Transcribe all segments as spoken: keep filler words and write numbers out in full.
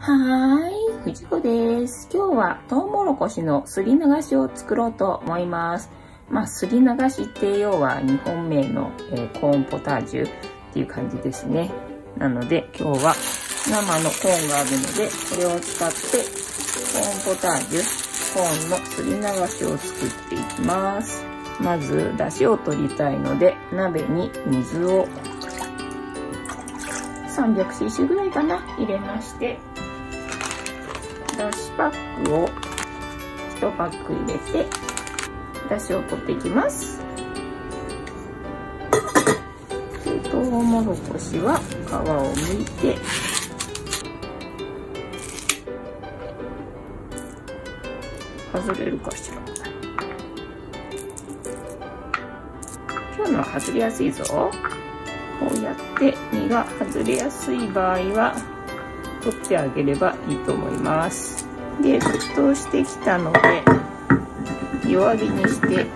はーい、藤子です。今日はトウモロコシのすり流しを作ろうと思います。まあ、すり流しって要は日本名の、えー、コーンポタージュっていう感じですね。なので今日は生のコーンがあるので、これを使ってコーンポタージュ、コーンのすり流しを作っていきます。まず、出汁を取りたいので、鍋に水を さんびゃくシーシー ぐらいかな、入れまして、だしパックをいちパック入れて、だしを取っていきます。で、トウモロコシは皮を剥いて、外れるかしら。今日のは外れやすいぞ。こうやって身が外れやすい場合は取ってあげればいいと思います。で、沸騰してきたので弱火にして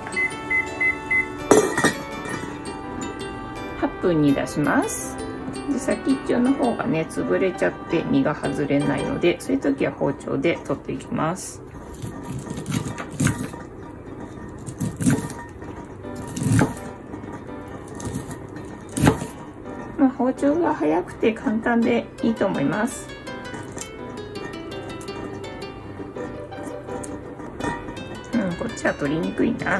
はっぷんに出します。で、先っちょの方がね潰れちゃって身が外れないので、そういう時は包丁で取っていきます。まあ、包丁が早くて簡単でいいと思います。うん、こっちは取りにくいな。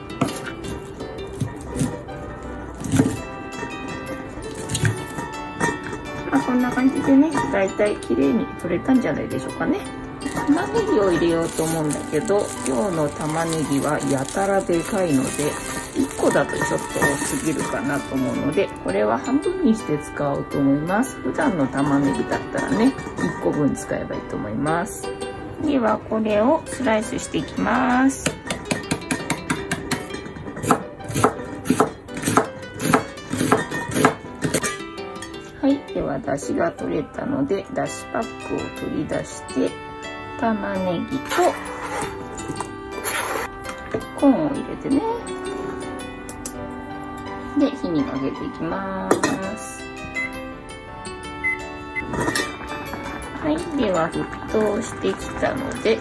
まあ、こんな感じでね、だいたい綺麗に取れたんじゃないでしょうかね。玉ねぎを入れようと思うんだけど、今日の玉ねぎはやたらでかいので、いっこだとちょっと多すぎるかなと思うので、これは半分にして使おうと思います。普段の玉ねぎだったらね、いっこぶん使えばいいと思います。ではこれをスライスしていきます。はい、では出汁が取れたので、出汁パックを取り出して、玉ねぎとコーンを入れてね。で、火にかけていきます。はい、では沸騰してきたので、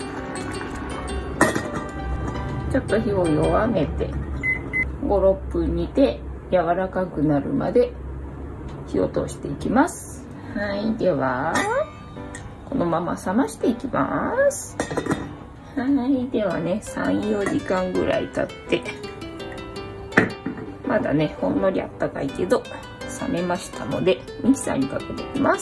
ちょっと火を弱めてご、ろっぷん煮て柔らかくなるまで火を通していきます。はい、ではこのまま冷ましていきます。はい、ではね、さん、よじかんぐらい経ってまだね、ほんのりあったかいけど冷めましたので、ミキサーにかけていきます。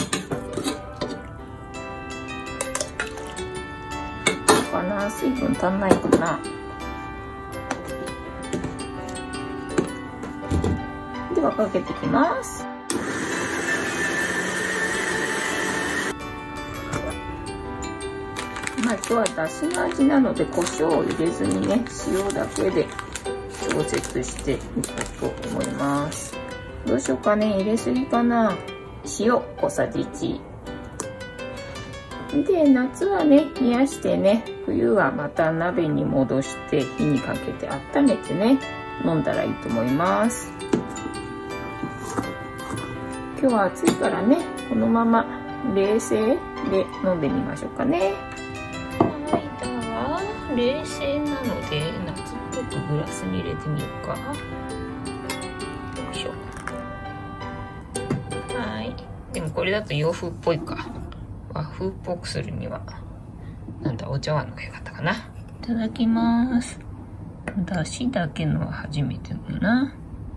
どうかな、水分足んないかな。ではかけていきます。まあ、今日はだしの味なので胡椒を入れずにね、塩だけで調節していこうと思います。どうしようかね、入れすぎかな。塩小さじいち。で、夏はね、冷やしてね、冬はまた鍋に戻して火にかけて温めてね、飲んだらいいと思います。今日は暑いからね、このまま冷製で飲んでみましょうかね。冷製なので夏っぽくグラスに入れてみようか。よいしょ。はい。でもこれだと洋風っぽいか。和風っぽくするにはなんだ、お茶碗のが良かったかな。いただきます。だしだけのは初めてだな。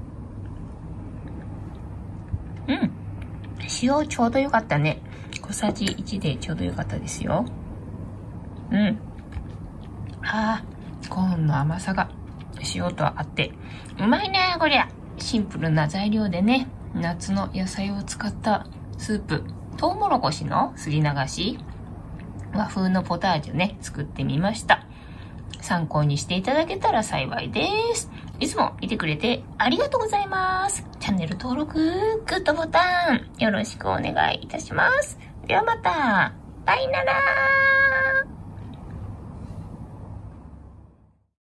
うん。塩ちょうど良かったね。小さじいちでちょうど良かったですよ。うん。あー、コーンの甘さが塩と合ってうまいね。こりゃシンプルな材料でね、夏の野菜を使ったスープ、トウモロコシのすり流し和風のポタージュね、作ってみました。参考にしていただけたら幸いです。いつも見てくれてありがとうございます。チャンネル登録、グッドボタンよろしくお願いいたします。ではまた。バイナラー。